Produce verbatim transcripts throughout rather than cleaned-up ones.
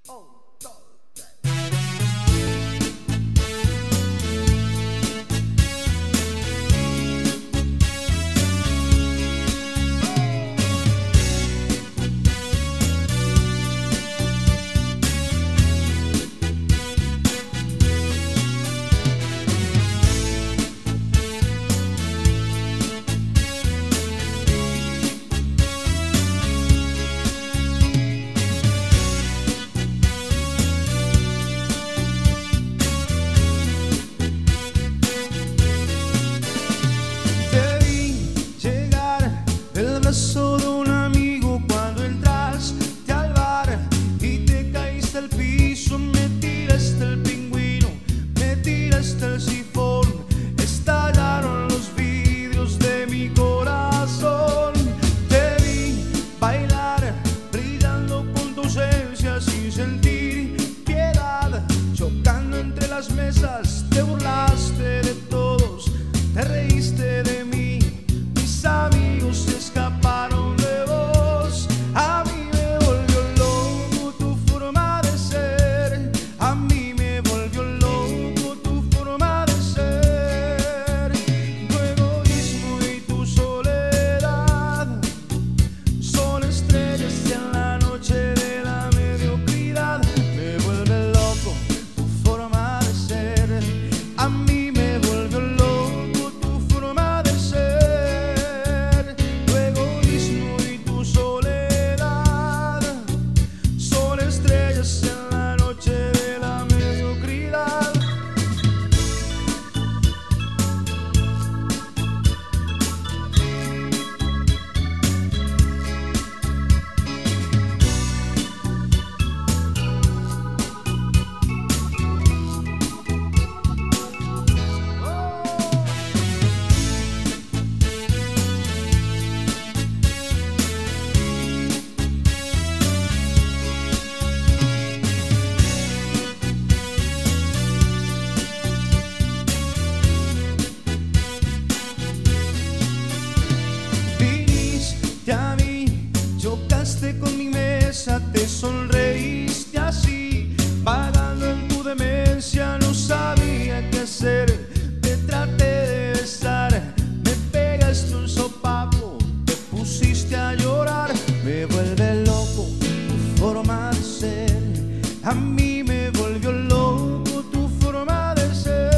Te sonreíste así, vagando en tu demencia, no sabía qué hacer. Te traté de besar, me pegaste un sopapo, te pusiste a llorar. Me vuelve loco tu forma de ser, a mí me volvió loco tu forma de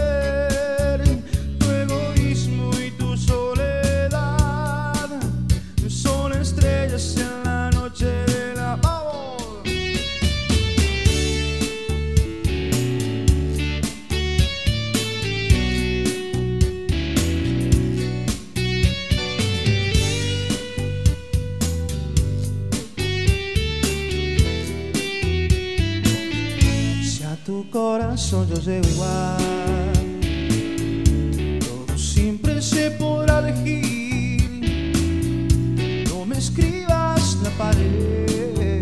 ser. Tu egoísmo y tu soledad son estrellas en la noche de la paz. Tu corazón yo llego igual, todo siempre se podrá elegir. No me escribas la pared,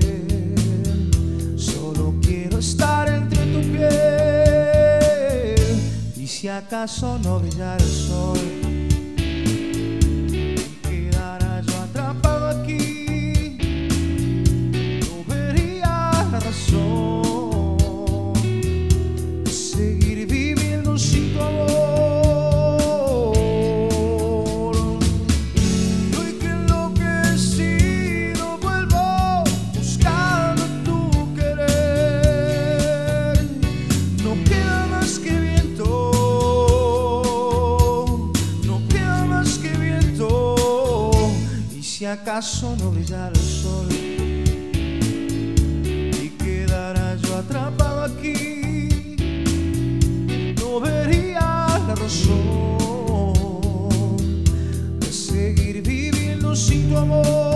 solo quiero estar entre tu piel. Y si acaso no brillara el sol y quedara yo atrapado aquí, no vería la razón sin tu amor. Estoy que enloquecido vuelvo buscando tu querer. No queda más que viento, no queda más que viento. Y si acaso no brillara el sol y quedara yo atrapado aquí, no vería la razón de seguir viviendo sin tu amor.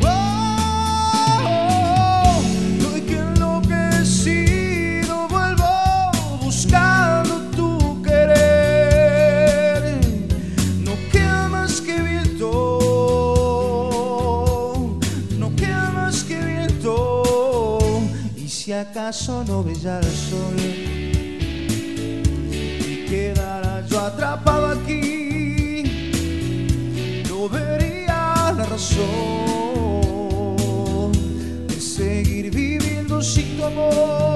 Vuelvo si acaso no brillara el sol y quedara yo atrapado aquí, no vería la razón de seguir viviendo sin tu amor.